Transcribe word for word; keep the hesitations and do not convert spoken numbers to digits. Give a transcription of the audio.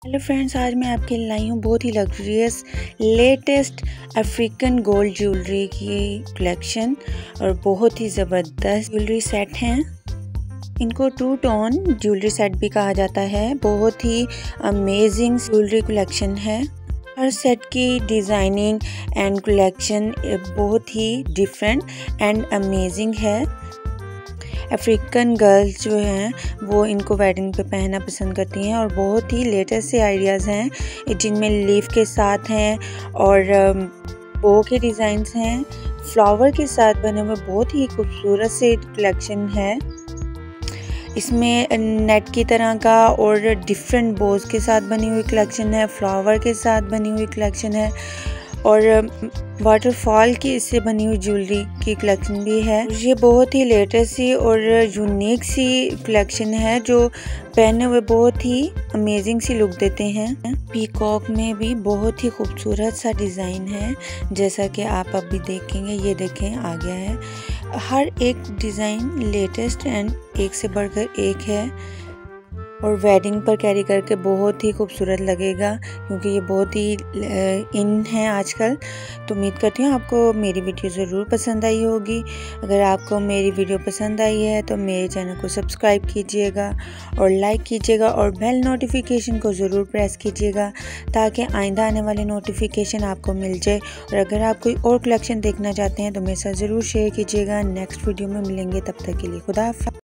Hello friends, आज मैं आपके लिए लाई हूँ बहुत ही luxurious latest African gold jewellery की कलेक्शन और बहुत ही ज़बरदस्त ज्वेलरी सेट हैं। इनको टू टोन ज्वेलरी सेट भी कहा जाता है। बहुत ही अमेजिंग ज्वेलरी कलेक्शन है। हर सेट की डिज़ाइनिंग एंड कलेक्शन बहुत ही डिफरेंट एंड अमेजिंग है। अफ्रीकन गर्ल्स जो हैं वो इनको वेडिंग पे पहनना पसंद करती हैं और बहुत ही लेटेस्ट से आइडियाज़ हैं जिनमें लीफ के साथ हैं और बो के डिज़ाइंस हैं। फ्लावर के साथ बने हुए बहुत ही खूबसूरत से कलेक्शन है। इसमें नेट की तरह का और डिफरेंट बोज के साथ बनी हुई कलेक्शन है, फ्लावर के साथ बनी हुई कलेक्शन है और वाटरफॉल की इससे बनी हुई ज्वेलरी की कलेक्शन भी है। ये बहुत ही लेटेस्ट सी और यूनिक सी कलेक्शन है जो पहने हुए बहुत ही अमेजिंग सी लुक देते हैं। पीकॉक में भी बहुत ही खूबसूरत सा डिज़ाइन है, जैसा कि आप अभी देखेंगे। ये देखें आ गया है। हर एक डिज़ाइन लेटेस्ट एंड एक से बढ़कर एक है और वेडिंग पर कैरी करके बहुत ही खूबसूरत लगेगा क्योंकि ये बहुत ही इन है आजकल। तो उम्मीद करती हूँ आपको मेरी वीडियो ज़रूर पसंद आई होगी। अगर आपको मेरी वीडियो पसंद आई है तो मेरे चैनल को सब्सक्राइब कीजिएगा और लाइक कीजिएगा और बेल नोटिफिकेशन को ज़रूर प्रेस कीजिएगा ताकि आइंदा आने वाले नोटिफिकेशन आपको मिल जाए। और अगर आप कोई और कलेक्शन देखना चाहते हैं तो मेरे साथ ज़रूर शेयर कीजिएगा। नेक्स्ट वीडियो में मिलेंगे, तब तक के लिए खुदा हाफ़िज़।